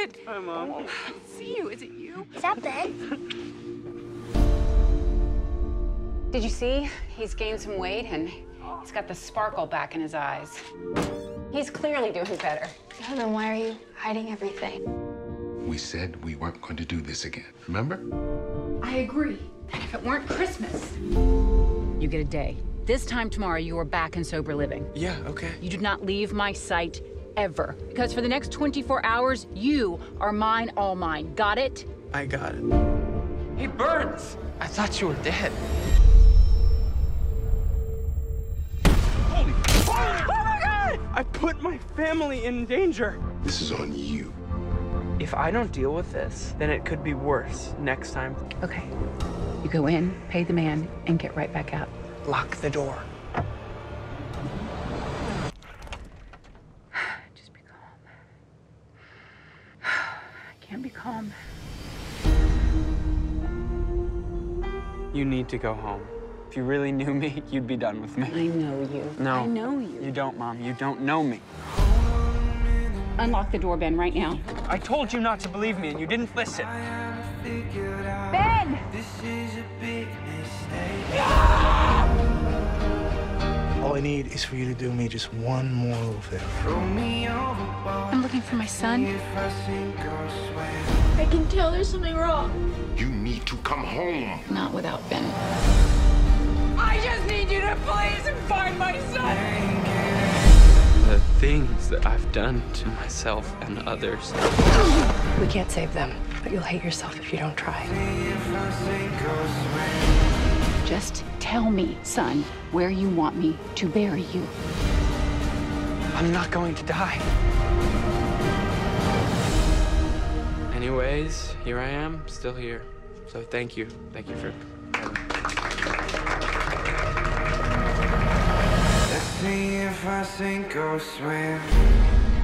kid. Hi, Mom. Oh, I see you. Is it you? Is that Ben? Did you see? He's gained some weight and he's got the sparkle back in his eyes. He's clearly doing better. Yeah, then why are you hiding everything? We said we weren't going to do this again, remember? I agree. And if it weren't Christmas, you get a day. This time tomorrow, you are back in sober living. Yeah, okay. You do not leave my sight ever. Because for the next 24 hours, you are mine, all mine. Got it? I got it. Hey, Burns! I thought you were dead. Holy... Oh my God! I put my family in danger. This is on you. If I don't deal with this, then it could be worse next time. Okay. You go in, pay the man, and get right back out. Lock the door. Just be calm. I can't be calm. You need to go home. If you really knew me, you'd be done with me. I know you. No. I know you. You don't, Mom. You don't know me. Unlock the door, Ben, right now. I told you not to believe me, and you didn't listen. Ben! All I need is for you to do me just one more favor. I'm looking for my son. I can tell there's something wrong. You need to come home. Not without Ben. I just need you to please find my son! The things that I've done to myself and others. We can't save them, but you'll hate yourself if you don't try. Just tell me, son, where you want me to bury you. I'm not going to die. Anyways, here I am, still here. So thank you. Thank you for... Let's see if I sink or swim.